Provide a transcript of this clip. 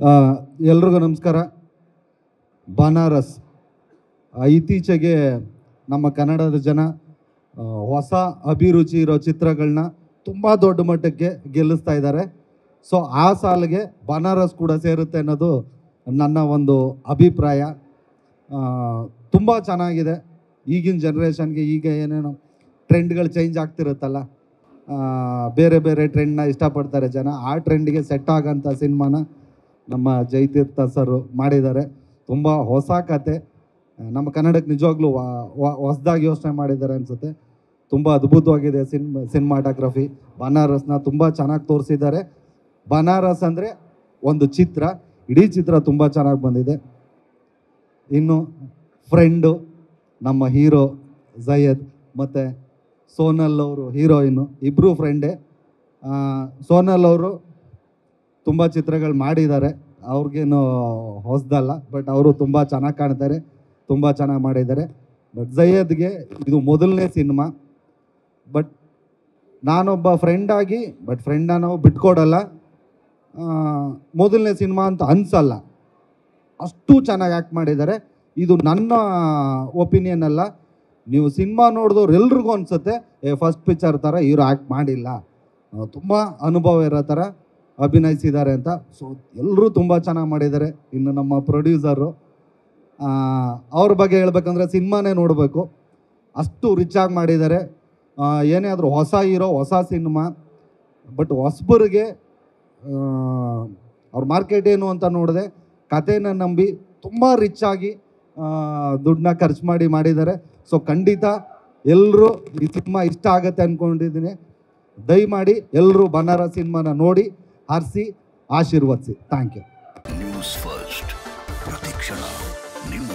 ಎಲ್ರಿಗೂ ನಮಸ್ಕಾರ. ಬನಾರಸ್ ಇತ್ತೀಚೆಗೆ ನಮ್ಮ ಕನ್ನಡದ ಜನ ಹೊಸ ಅಭಿರುಚಿ ಇರೋ ಚಿತ್ರಗಳನ್ನ ತುಂಬ ದೊಡ್ಡ ಮಟ್ಟಕ್ಕೆ ಗೆಲ್ಲಿಸ್ತಾ ಇದ್ದಾರೆ. ಸೊ ಆ ಸಾಲಿಗೆ ಬನಾರಸ್ ಕೂಡ ಸೇರುತ್ತೆ ಅನ್ನೋದು ನನ್ನ ಒಂದು ಅಭಿಪ್ರಾಯ. ತುಂಬ ಚೆನ್ನಾಗಿದೆ. ಈಗಿನ ಜನ್ರೇಷನ್ಗೆ ಈಗ ಏನೇನೋ ಟ್ರೆಂಡ್ಗಳು ಚೇಂಜ್ ಆಗ್ತಿರುತ್ತಲ್ಲ, ಬೇರೆ ಬೇರೆ ಟ್ರೆಂಡ್ನ ಇಷ್ಟಪಡ್ತಾರೆ ಜನ. ಆ ಟ್ರೆಂಡ್ಗೆ ಸೆಟ್ ಆಗೋಂಥ ಸಿನಿಮಾನ ನಮ್ಮ ಜಯತೀರ್ಥ ಸರ್ ಮಾಡಿದ್ದಾರೆ. ತುಂಬ ಹೊಸ ಕತೆ, ನಮ್ಮ ಕನ್ನಡಕ್ಕೆ ನಿಜವಾಗ್ಲೂ ಹೊಸದಾಗಿ ಯೋಚನೆ ಮಾಡಿದ್ದಾರೆ ಅನಿಸುತ್ತೆ. ತುಂಬ ಅದ್ಭುತವಾಗಿದೆ ಸಿನಿಮಾಟೋಗ್ರಫಿ. ಬನಾರಸ್ನ ತುಂಬ ಚೆನ್ನಾಗಿ ತೋರಿಸಿದ್ದಾರೆ. ಬನಾರಸ್ ಅಂದರೆ ಒಂದು ಚಿತ್ರ, ಇಡೀ ಚಿತ್ರ ತುಂಬ ಚೆನ್ನಾಗಿ ಬಂದಿದೆ. ಇನ್ನು ಫ್ರೆಂಡು, ನಮ್ಮ ಹೀರೋ ಜಯದ್ ಮತ್ತು ಸೋನಲ್ ಅವರು ಹೀರೋಯಿನ್ನು, ಇಬ್ಬರು ಫ್ರೆಂಡೇ. ಸೋನಲ್ ಅವರು ತುಂಬ ಚಿತ್ರಗಳು ಮಾಡಿದ್ದಾರೆ, ಅವ್ರಿಗೇನು ಹೊಸದಲ್ಲ. ಬಟ್ ಅವರು ತುಂಬ ಚೆನ್ನಾಗಿ ಕಾಣ್ತಾರೆ, ತುಂಬ ಚೆನ್ನಾಗಿ ಮಾಡಿದ್ದಾರೆ. ಬಟ್ ಜಯದ್ಗೆ ಇದು ಮೊದಲನೇ ಸಿನಿಮಾ. ಬಟ್ ನಾನೊಬ್ಬ ಫ್ರೆಂಡಾಗಿ ಫ್ರೆಂಡನ್ನ ನಾವು ಬಿಟ್ಕೊಡಲ್ಲ. ಮೊದಲನೇ ಸಿನಿಮಾ ಅಂತ ಅನಿಸಲ್ಲ, ಅಷ್ಟು ಚೆನ್ನಾಗಿ ಆ್ಯಕ್ಟ್ ಮಾಡಿದ್ದಾರೆ. ಇದು ನನ್ನ ಒಪಿನಿಯನ್ ಅಲ್ಲ, ನೀವು ಸಿನಿಮಾ ನೋಡಿದವ್ರು ಎಲ್ರಿಗೂ ಅನಿಸುತ್ತೆ ಫಸ್ಟ್ ಪಿಕ್ಚರ್ ಥರ ಹೀರೋ ಆ್ಯಕ್ಟ್ ಮಾಡಿಲ್ಲ, ತುಂಬ ಅನುಭವ ಇರೋ ಥರ ಅಭಿನಯಿಸಿದ್ದಾರೆ ಅಂತ. ಸೊ ಎಲ್ಲರೂ ತುಂಬ ಚೆನ್ನಾಗಿ ಮಾಡಿದ್ದಾರೆ. ಇನ್ನು ನಮ್ಮ ಪ್ರೊಡ್ಯೂಸರು, ಅವ್ರ ಬಗ್ಗೆ ಹೇಳ್ಬೇಕಂದ್ರೆ ಸಿನಿಮಾನೇ ನೋಡಬೇಕು, ಅಷ್ಟು ರಿಚಾಗಿ ಮಾಡಿದ್ದಾರೆ. ಏನೇ ಆದರೂ ಹೊಸ ಹೀರೋ, ಹೊಸ ಸಿನಿಮಾ. ಬಟ್ ಹೊಸಬರಿಗೆ ಅವ್ರ ಮಾರ್ಕೆಟ್ ಏನು ಅಂತ ನೋಡಿದೆ, ಕಥೆನ ನಂಬಿ ತುಂಬ ರಿಚಾಗಿ ದುಡ್ಡನ್ನ ಖರ್ಚು ಮಾಡಿದ್ದಾರೆ. ಸೊ ಖಂಡಿತ ಎಲ್ಲರೂ ಈ ಸಿನಿಮಾ ಇಷ್ಟ ಆಗುತ್ತೆ ಅಂದ್ಕೊಂಡಿದ್ದೀನಿ. ದಯಮಾಡಿ ಎಲ್ಲರೂ ಬನಾರಸ್ ಸಿನಿಮಾನ ನೋಡಿ ಹರಿಸಿ ಆಶೀರ್ವದಿಸಿ. Thank you. ನ್ಯೂಸ್ ಫಸ್ಟ್ ಪ್ರತಿಕ್ಷಣ ನಿಮ್ಮ